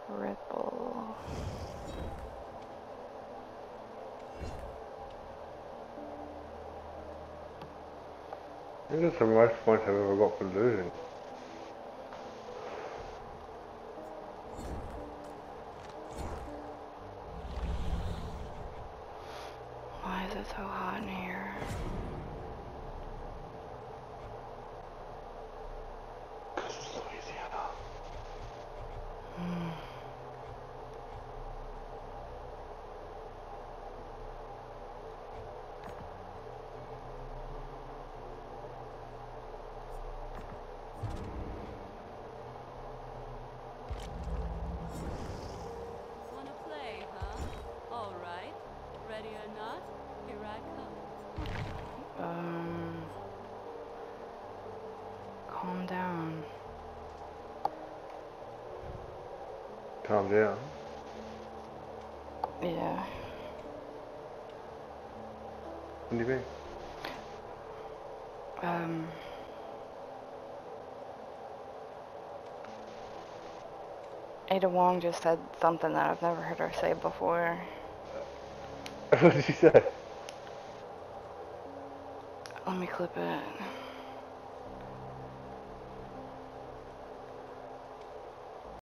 Ripple. These are the most points I've ever got for losing. Why is it so hot in here? Louisiana. Wanna play, huh? All right. Ready or not, here I come. Calm down. Calm down. Yeah. What do you mean? Ada Wong just said something that I've never heard her say before. What did she say? Let me clip it.